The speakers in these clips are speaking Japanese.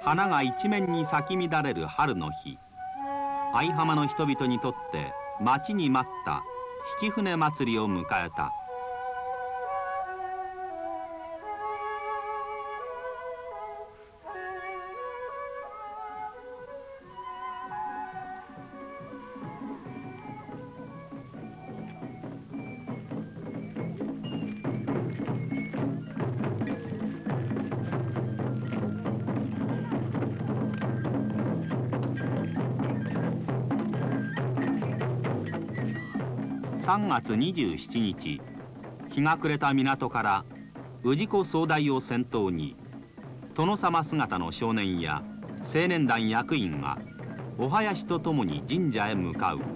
花が一面に咲き乱れる春の日、相浜の人々にとって待ちに待った曳舟祭りを迎えた。3月27日、日が暮れた港から氏子総代を先頭に殿様姿の少年や青年団役員がお囃子とともに神社へ向かう。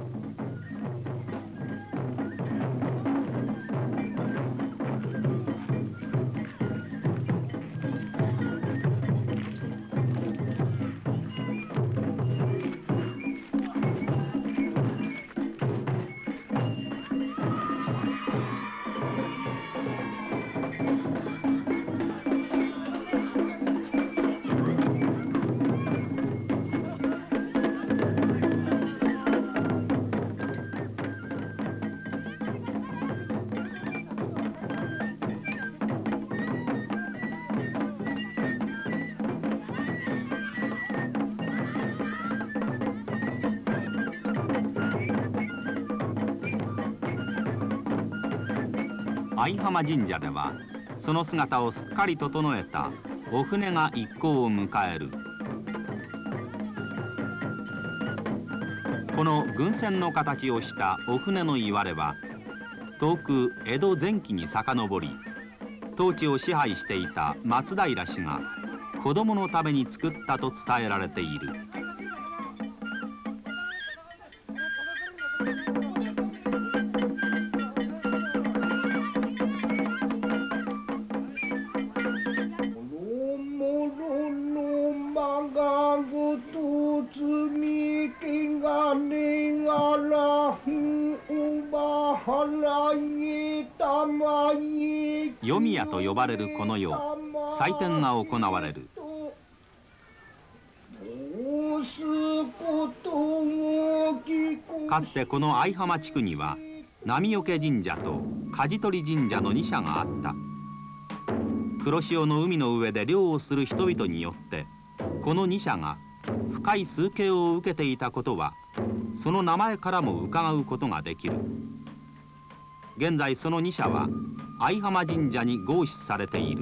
相浜神社ではその姿をすっかり整えたお船が一行を迎える。この軍船の形をしたお船のいわれは遠く江戸前期に遡り、当地を支配していた松平氏が子供のために作ったと伝えられている。夜宮と呼ばれるこの夜、祭典が行われる。かつてこの相浜地区には波除神社と梶取神社の2社があった。黒潮の海の上で漁をする人々によってこの2社が深い崇敬を受けていたことはその名前からも伺うことができる。現在その2社は相浜神社に合祀されている。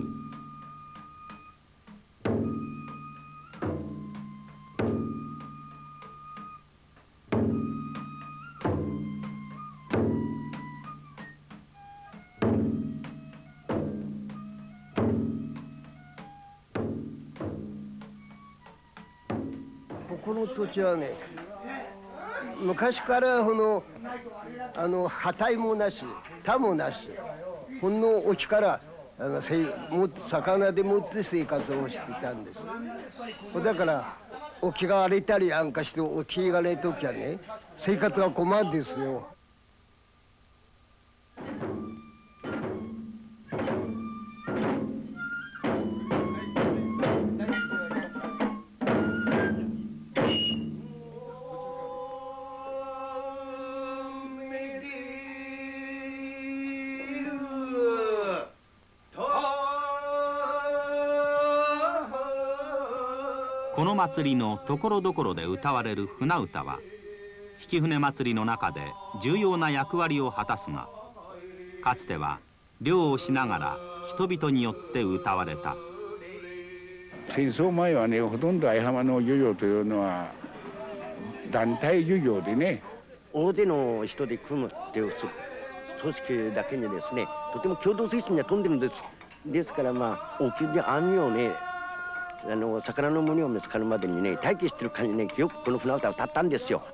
この土地はね、昔から畑もなし、田もなし、ほんの沖から魚でもって生活をしていたんです。だから沖が荒れたりなんかして沖が荒れときはね、生活が困るんですよ。 この祭りのところどころで歌われる船歌は曳舟祭りの中で重要な役割を果たすが、かつては漁をしながら人々によって歌われた。 戦争前はね、ほとんど相浜の漁業というのは団体漁業でね、 大勢の人で組むっていう組織だけにですね、とても共同精神が飛んでるんです。ですから沖で網をね、魚の胸を見つかるまでにね、待機してる間にね、よくこの船歌を歌ったんですよ。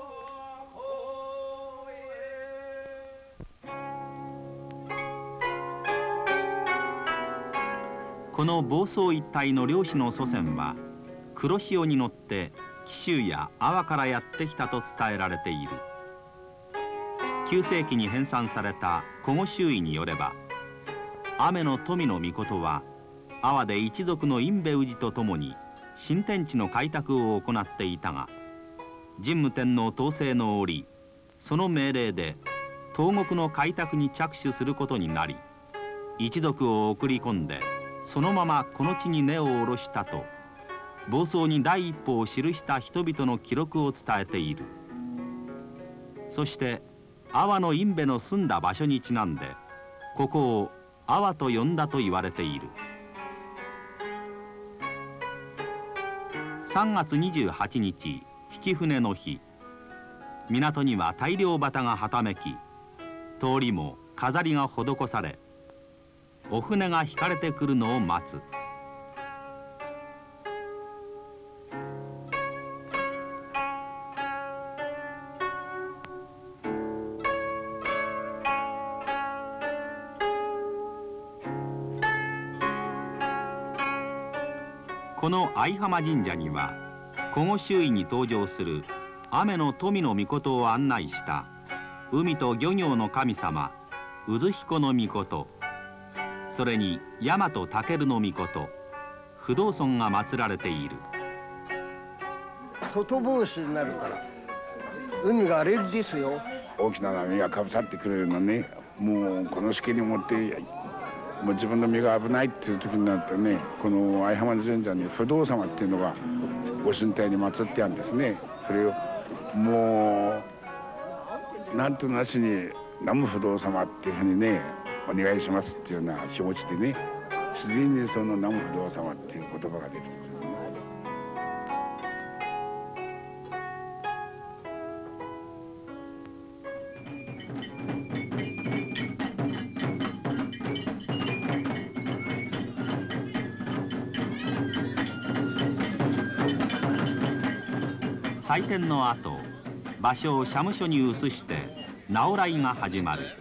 この房総一帯の漁師の祖先は黒潮に乗って紀州や阿波からやってきたと伝えられている。9世紀に編纂された古語周囲によれば、雨の富の命は阿波で一族の隠部氏とともに新天地の開拓を行っていたが、神武天皇統制の折、その命令で東国の開拓に着手することになり、一族を送り込んでそのままこの地に根を下ろしたと、房総に第一歩を記した人々の記録を伝えている。そして阿波の因部の住んだ場所にちなんで、ここを阿波と呼んだと言われている。3月28日、引船の日、港には大漁旗がはためき、通りも飾りが施され、お船が引かれてくるのを待つ。この相浜神社には、古後周囲に登場する雨の富の命を案内した海と漁業の神様渦彦の命、それに大和武の命、不動尊が祀られている。 外帽子になるから海が荒れるですよ。 大きな波がかぶさってくれるのね、もうこのしきり持ってもう自分の身が危ないっていう時になってね、この相浜神社に不動様っていうのがご神体に祀ってあるんですね。それをもうなんとなしに南無不動様っていうふうにね、お願いしますっていうような気持ちでね、自然にその南無不動様っていう言葉が出てきて。 祭典の後、場所を社務所に移して直来が始まる。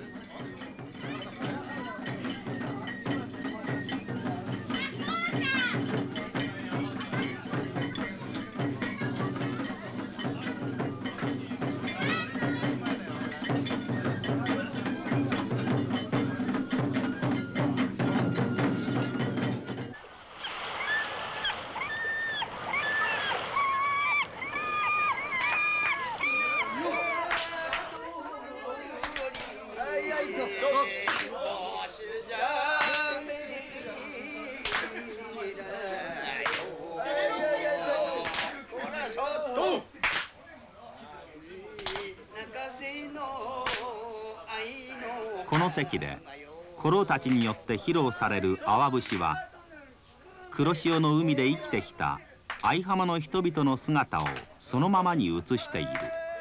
この席で古老たちによって披露される阿波節は、黒潮の海で生きてきた相浜の人々の姿をそのままに映している。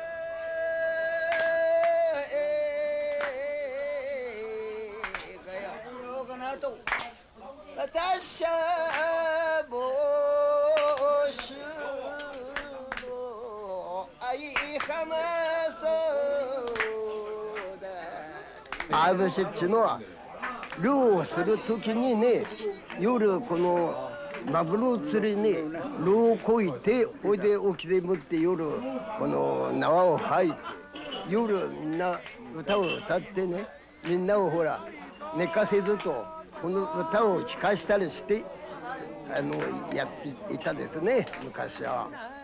相浜節っていうのは漁をする時にね、夜このマグロ釣りに漁をこいて、ほいで沖でもって夜この縄を吐いて、夜みんな歌を歌ってね、みんなをほら寝かせずとこの歌を聞かしたりしてやっていたですね、昔は。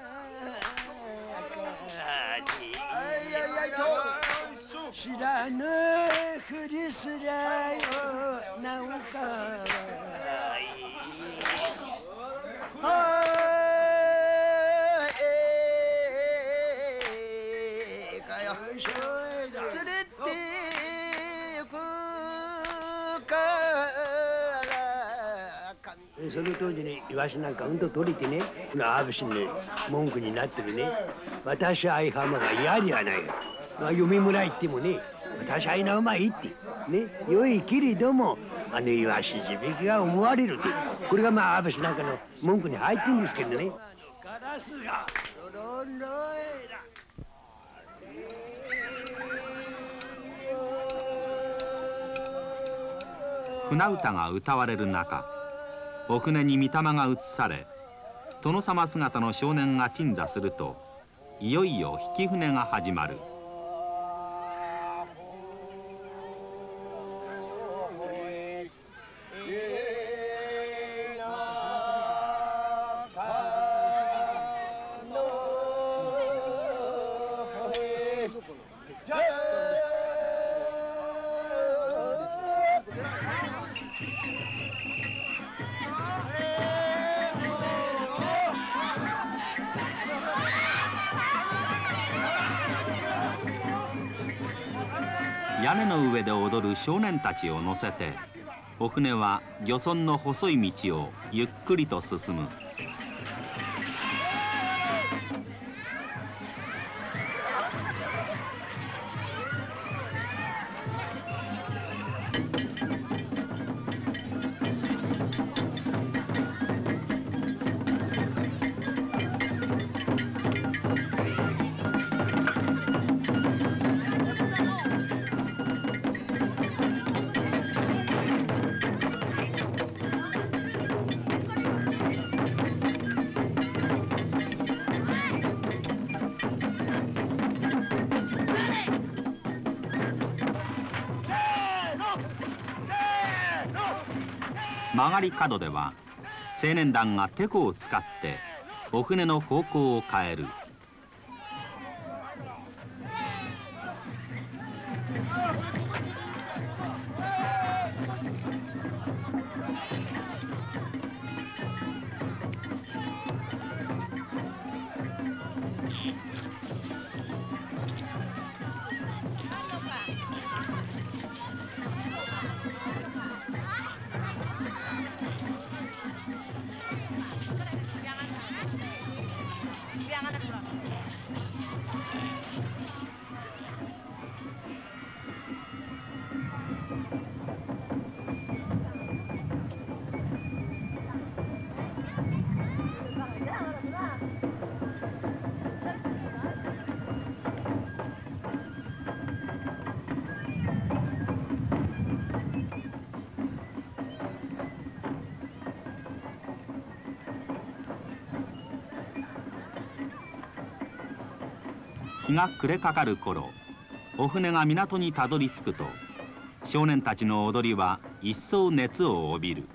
知らぬふりすりゃよなんかその当時ね、イワシなんかうんと取れてね、このアブシの文句になってるね。私相浜が嫌ではないよ。読み村行ってもね、私は稲うまいってね、良いけれどもイワシ地引きが思われるって、これがまあアブシなんかの文句に入ってるんですけどね。 船歌が歌われる中、お船に御霊が移され、殿様姿の少年が鎮座すると、いよいよ引き船が始まる。 屋根の上で踊る少年たちを乗せてお船は漁村の細い道をゆっくりと進む。曲がり角では青年団がテコを使ってお船の方向を変える。日が暮れかかる頃、お船が港にたどり着くと少年たちの踊りは一層熱を帯びる。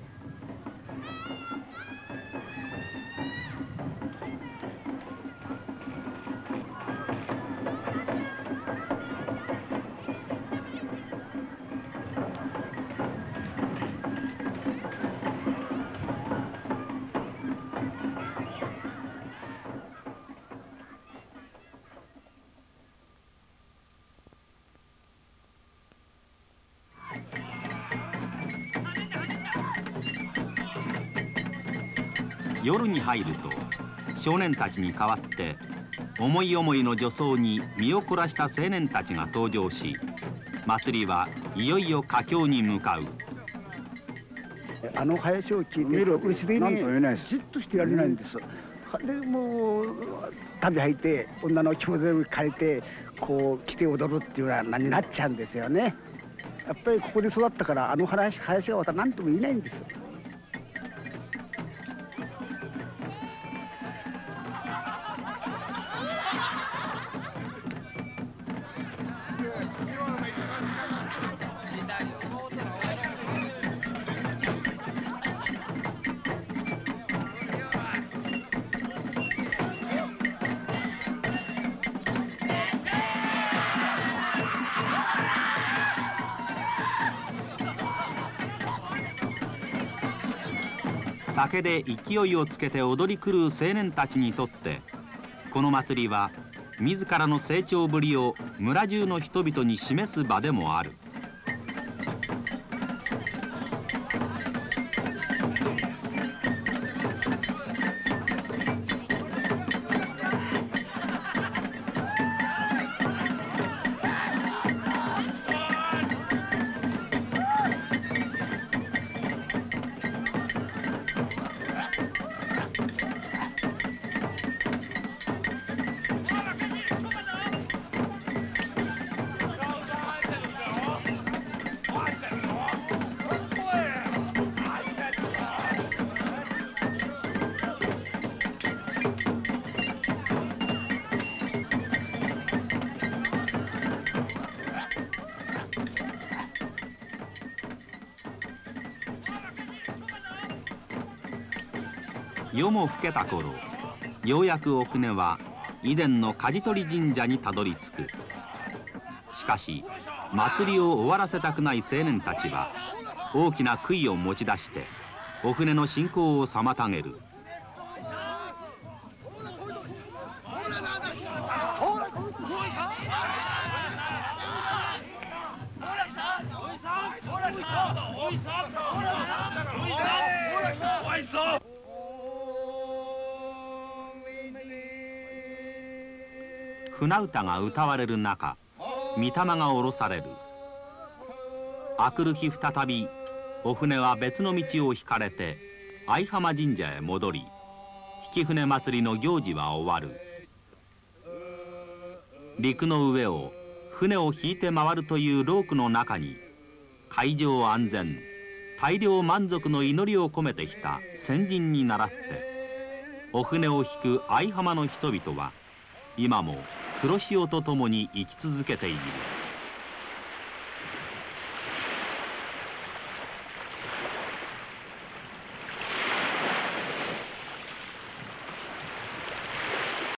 夜に入ると少年たちに代わって思い思いの女装に身を凝らした青年たちが登場し、祭りはいよいよ佳境に向かう。 あの林を聞いてるうちでね、じっとしてやれないんです。でもう旅入って女の気持ちを変えてこう来て踊るっていうようなになっちゃうんですよね。やっぱりここで育ったからあの林はまた何とも言えないんです。 酒で勢いをつけて踊り狂う青年たちにとってこの祭りは自らの成長ぶりを村中の人々に示す場でもある。夜も更けた頃、ようやくお船は以前の梶取神社にたどり着く。しかし祭りを終わらせたくない青年たちは大きな杭を持ち出してお船の進行を妨げる。 船歌が歌われる中、御霊が下ろされる。明くる日再びお船は別の道を引かれて相浜神社へ戻り、引舟祭りの行事は終わる。陸の上を船を引いて回るという労苦の中に、海上安全、大量満足の祈りを込めてきた先人に倣って、お船を引く相浜の人々は今も黒潮と共に生き続けている。